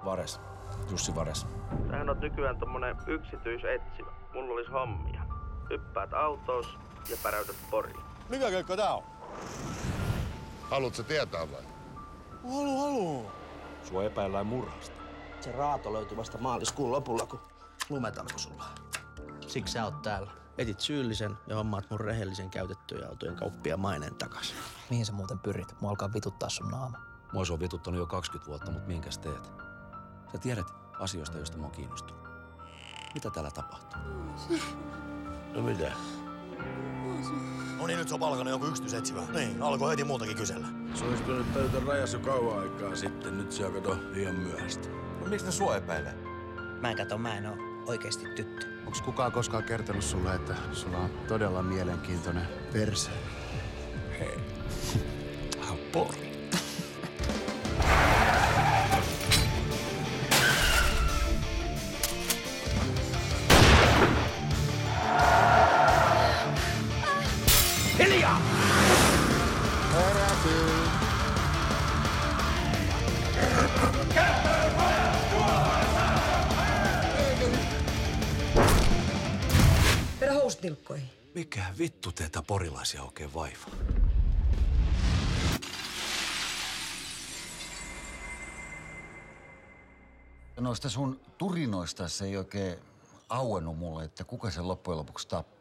Vares. Jussi Vares. Tämähän on nykyään tommonen yksityisetsivä. Mulla olisi hommia. Hyppäät autoos ja päräytät Poriin. Mikä keikka tää on? Haluatko tietää vai? Halu. Sua epäillään murhasta. Se raato löytyi vasta maaliskuun lopulla, kun lumet alkoi sulaa. Siksi sä oot täällä. Etit syyllisen ja hommaat mun rehellisen käytettyjen autojen kauppia maineen takas. Mihin sä muuten pyrit? Mua alkaa vituttaa sun naama. Mua se on vituttanut jo 20 vuotta, mutta minkäs teet? Sä tiedät asioista, joista mä oon kiinnostunut. Mitä täällä tapahtuu? No mitä? No niin, nyt se on palkannut joku yksityisetsivä. Niin, alkoi heti muutakin kysellä. Se olisi pitänyt tajuta rajassa jo kauan aikaa sitten. Nyt se on kato liian myöhäistä. No miksi ne sua epäilee? Mä en oo oikeesti tyttö. Onks kukaan koskaan kertonut sulle, että sulla on todella mielenkiintoinen perse? Hei. Tää on Pori. Hiljaa! Vedä housut nilkkoihin. Mikä vittu teitä porilaisia oikein vaivaa? Noista sun turinoista se ei oikein auennut mulle, että kuka sen loppujen lopuksi tappoi.